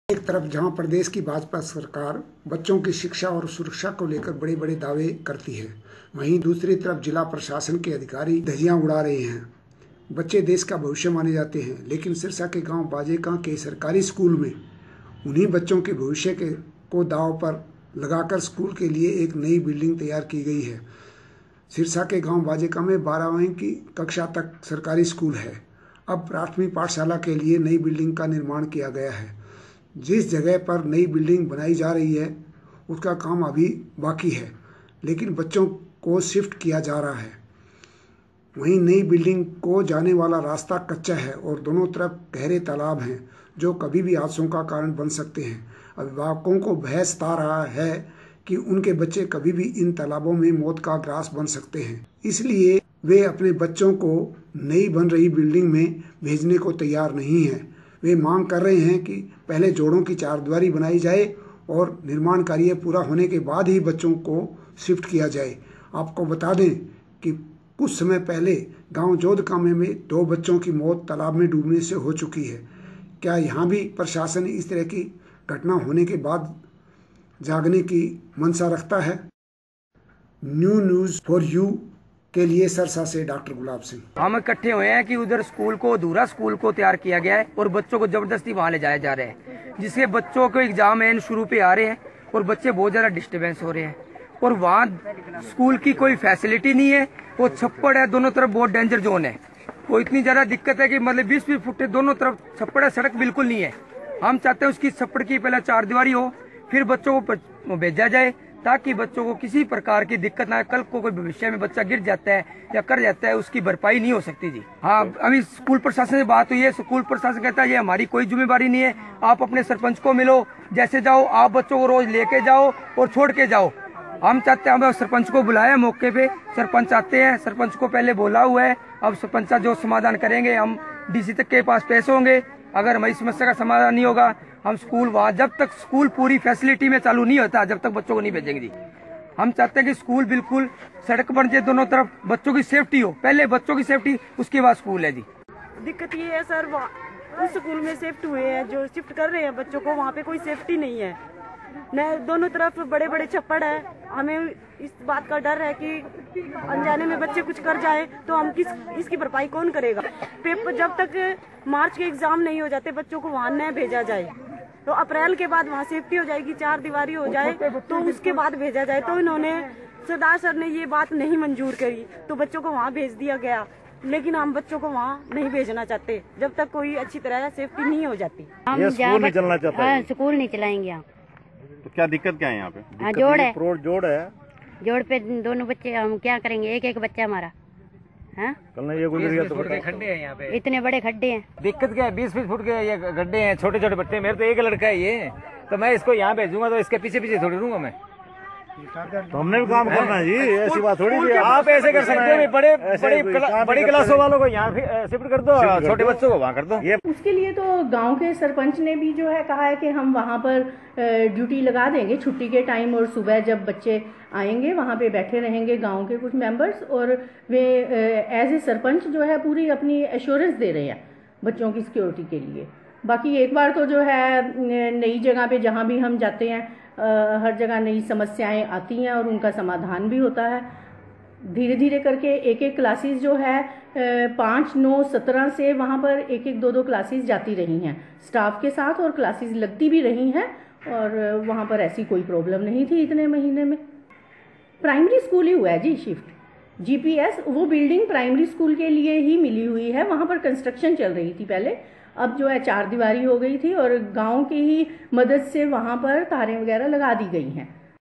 एक तरफ जहां प्रदेश की भाजपा सरकार बच्चों की शिक्षा और सुरक्षा को लेकर बड़े बड़े दावे करती है, वहीं दूसरी तरफ जिला प्रशासन के अधिकारी धज्जियां उड़ा रहे हैं। बच्चे देश का भविष्य माने जाते हैं, लेकिन सिरसा के गांव बाजेका के सरकारी स्कूल में उन्हीं बच्चों के भविष्य को दांव पर लगाकर स्कूल के लिए एक नई बिल्डिंग तैयार की गई है। सिरसा के गांव बाजेका में 12वीं की कक्षा तक सरकारी स्कूल है। अब प्राथमिक पाठशाला के लिए नई बिल्डिंग का निर्माण किया गया है। जिस जगह पर नई बिल्डिंग बनाई जा रही है उसका काम अभी बाकी है, लेकिन बच्चों को शिफ्ट किया जा रहा है। वहीं नई बिल्डिंग को जाने वाला रास्ता कच्चा है और दोनों तरफ गहरे तालाब हैं जो कभी भी हादसों का कारण बन सकते हैं। अभिभावकों को भय सता रहा है कि उनके बच्चे कभी भी इन तालाबों में मौत का ग्रास बन सकते हैं, इसलिए वे अपने बच्चों को नई बन रही बिल्डिंग में भेजने को तैयार नहीं हैं। वे मांग कर रहे हैं कि पहले जोड़ों की चारदीवारी बनाई जाए और निर्माण कार्य पूरा होने के बाद ही बच्चों को शिफ्ट किया जाए। आपको बता दें कि कुछ समय पहले गांव जोधकामे में 2 बच्चों की मौत तालाब में डूबने से हो चुकी है। क्या यहाँ भी प्रशासन इस तरह की घटना होने के बाद जागने की मंशा रखता है? न्यू न्यूज़ फॉर यू के लिए सरसा से डॉक्टर गुलाब सिंह। हम इकट्ठे हुए हैं कि उधर स्कूल को अधूरा स्कूल को तैयार किया गया है और बच्चों को जबरदस्ती वहाँ ले जाया जा रहे हैं, जिससे बच्चों को एग्जाम एन शुरू पे आ रहे हैं और बच्चे बहुत ज्यादा डिस्टर्बेंस हो रहे हैं। और वहाँ स्कूल की कोई फैसिलिटी नहीं है, वो छप्पड़ है, दोनों तरफ बहुत डेंजर जोन है। वो इतनी ज्यादा दिक्कत है कि मतलब 20-20 फुट दोनों तरफ छप्पड़ है, सड़क बिल्कुल नहीं है। हम चाहते हैं उसकी छप्पड़ की पहले चारदीवारी हो, फिर बच्चों को भेजा जाए ताकि बच्चों को किसी प्रकार की दिक्कत ना। कल को कोई भविष्य में बच्चा गिर जाता है या कर जाता है, उसकी भरपाई नहीं हो सकती जी। हाँ, अभी स्कूल प्रशासन से बात हुई है। स्कूल प्रशासन कहता है ये हमारी कोई जिम्मेवारी नहीं है, आप अपने सरपंच को मिलो, जैसे जाओ आप बच्चों को रोज लेके जाओ और छोड़ के जाओ। हम चाहते हैं, हम सरपंच को बुलाया मौके पे, सरपंच आते हैं, सरपंच को पहले बोला हुआ है। अब सरपंच जो समाधान करेंगे हम डीसी तक के पास पेश होंगे। अगर हमारी समस्या का समाधान नहीं होगा, हम स्कूल वहाँ जब तक स्कूल पूरी फैसिलिटी में चालू नहीं होता जब तक बच्चों को नहीं भेजेंगे जी। हम चाहते हैं कि स्कूल बिल्कुल सड़क बन जाए, दोनों तरफ बच्चों की सेफ्टी हो, पहले बच्चों की सेफ्टी उसके बाद स्कूल है जी। दिक्कत ये है सर, उस स्कूल में शिफ्ट हुए हैं, जो शिफ्ट कर रहे हैं बच्चों को, वहाँ पे कोई सेफ्टी नहीं है न, दोनों तरफ बड़े बड़े छप्पड़ है। हमें इस बात का डर है कि अनजाने में बच्चे कुछ कर जाए तो हम इसकी भरपाई कौन करेगा। पेपर जब तक मार्च के एग्जाम नहीं हो जाते बच्चों को वहाँ न भेजा जाए तो अप्रैल के बाद वहाँ सेफ्टी हो जाएगी, चारदीवारी हो जाए तो उसके बाद भेजा जाए। तो इन्होंने सरदार सर ने ये बात नहीं मंजूर करी तो बच्चों को वहाँ भेज दिया गया, लेकिन हम बच्चों को वहाँ नहीं भेजना चाहते जब तक कोई अच्छी तरह सेफ्टी नहीं हो जाती। हम स्कूल नहीं चलना चाहते। हाँ, स्कूल नहीं चलाएंगे यहाँ। तो क्या दिक्कत क्या है यहाँ पे? हाँ, जोड़ है, जोड़ पे दोनों बच्चे, हम क्या करेंगे? एक बच्चा हमारा। हाँ, कल ये गुजर गया तो खड्डे हैं यहाँ पे, इतने बड़े खड्डे हैं। दिक्कत क्या है? 20-20 फुट के ये गड्ढे हैं, छोटे छोटे बच्चे। मेरे तो एक लड़का है ये, तो मैं इसको यहाँ भेजूंगा तो इसके पीछे पीछे थोड़ी दूंगा मैं। तो हमने भी काम करना है जी, ऐसी बात थोड़ी है। आप ऐसे कर सकते हो, बड़ी क्लासों वालों को यहाँ शिफ्ट कर दो, छोटे बच्चों को वहाँ कर दो। उसके लिए तो गांव के सरपंच ने भी जो है कहा है कि हम वहाँ पर ड्यूटी लगा देंगे छुट्टी के टाइम, और सुबह जब बच्चे आएंगे वहाँ पे बैठे रहेंगे गांव के कुछ मेंबर्स, और वे एज ए सरपंच जो है पूरी अपनी एश्योरेंस दे रहे हैं बच्चों की सिक्योरिटी के लिए। बाकी एक बार तो जो है नई जगह पे जहाँ भी हम जाते हैं हर जगह नई समस्याएं आती हैं और उनका समाधान भी होता है। धीरे धीरे करके एक एक क्लासेस जो है 5, 9, 17 से वहाँ पर 1-1, 2-2 क्लासेस जाती रही हैं स्टाफ के साथ, और क्लासेस लगती भी रही हैं, और वहाँ पर ऐसी कोई प्रॉब्लम नहीं थी इतने महीने में। प्राइमरी स्कूल ही हुआ है जी शिफ्ट। जीपीएस वो बिल्डिंग प्राइमरी स्कूल के लिए ही मिली हुई है, वहाँ पर कंस्ट्रक्शन चल रही थी पहले, अब जो है चारदीवारी हो गई थी और गांव की ही मदद से वहाँ पर तारें वगैरह लगा दी गई हैं।